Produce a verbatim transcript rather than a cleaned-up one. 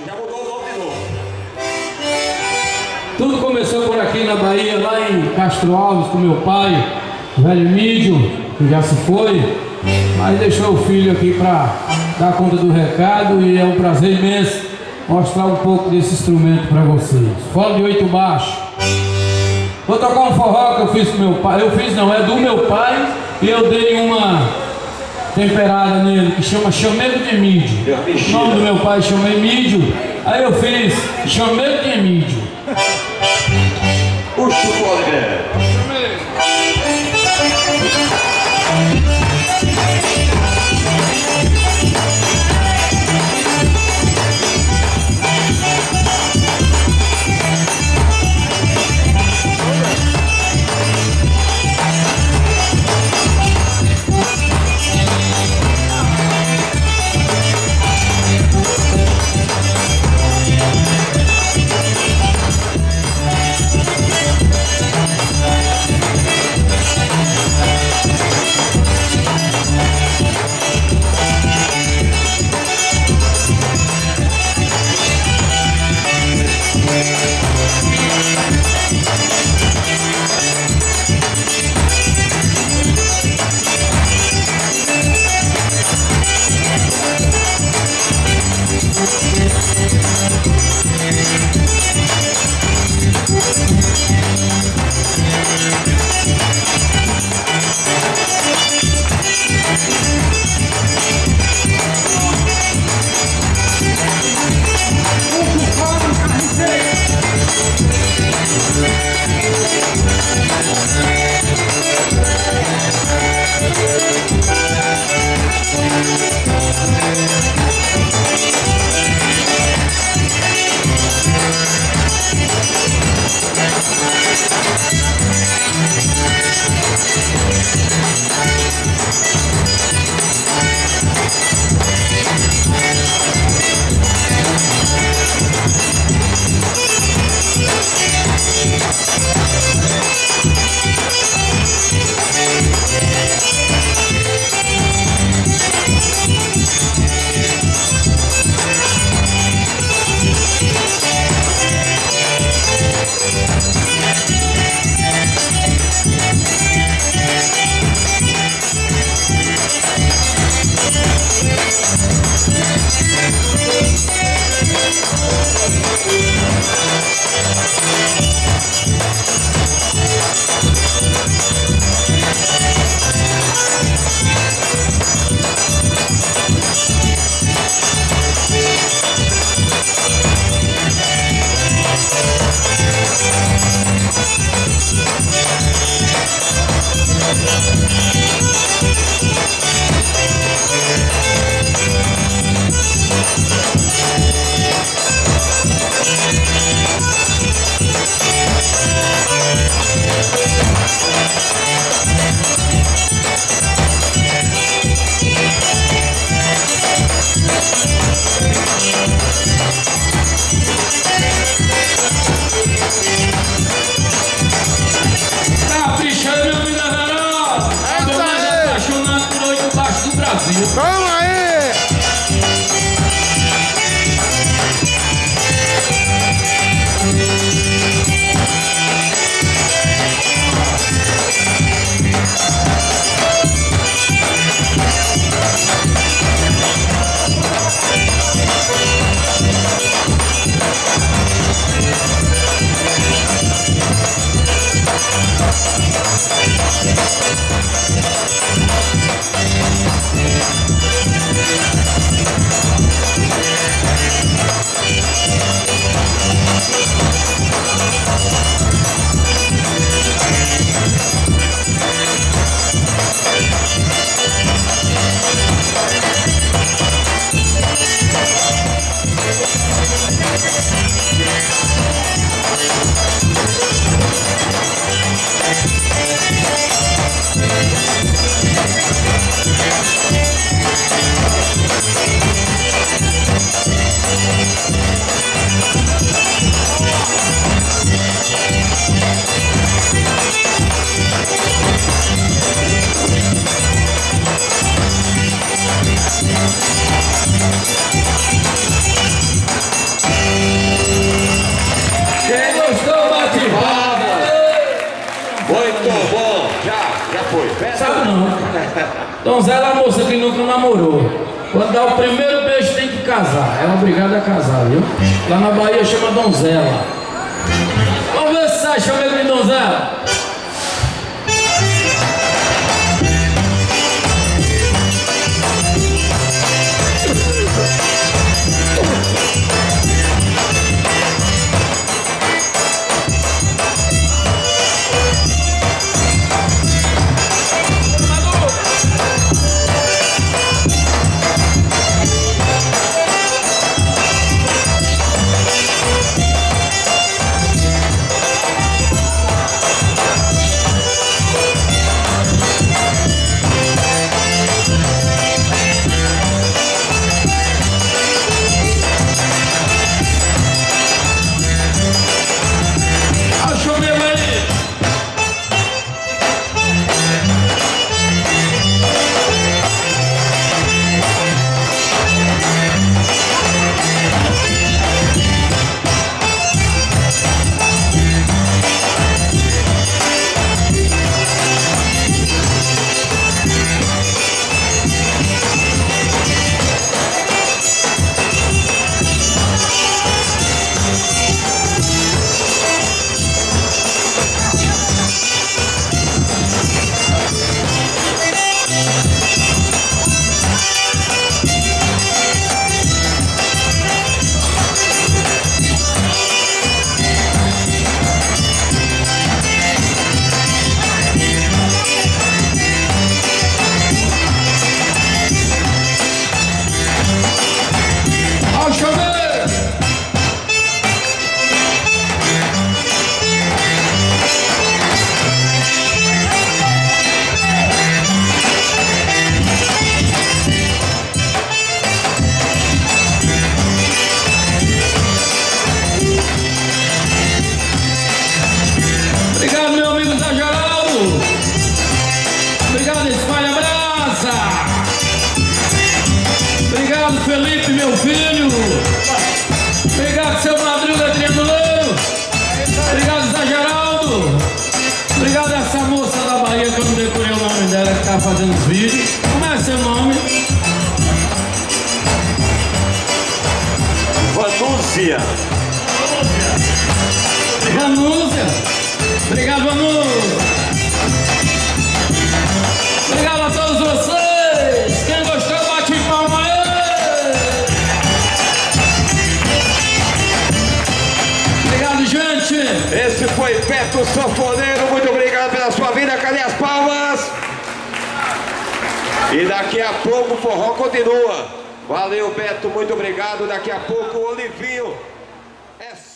Já mudou o nome de novo. Tudo começou por aqui na Bahia, lá em Castro Alves, com meu pai, velho Mídio, que já se foi, mas deixou o filho aqui para dar conta do recado, e é um prazer imenso mostrar um pouco desse instrumento para vocês. Fole de oito baixo. Vou tocar um forró que eu fiz com meu pai. Eu fiz não, é do meu pai, e eu dei uma temperada nele que chama Chamego de Emídio. O nome do meu pai chama Emídio, aí eu fiz Chamego de Emídio. Puxa o fole, velho. Donzela é a moça que nunca namorou. Quando dá o primeiro beijo tem que casar. É obrigada a casar, viu? Lá na Bahia chama donzela. Vamos ver se sai, chama ele de donzela. Felipe, meu filho. Obrigado, seu Madruga Trianguleiro. Obrigado, Zé Geraldo. Obrigado a essa moça da Bahia que eu não decorei o nome dela, que tá fazendo os vídeos. Como é seu nome? Vanúzia. Vanúzia. Obrigado, Vanúzia. Obrigado a todos vocês. Quem gostou, bate palma aí. Gente, esse foi Beto Sanfoneiro, muito obrigado pela sua vida, cadê as palmas? E daqui a pouco o forró continua. Valeu, Beto, muito obrigado, daqui a pouco o Olivinho é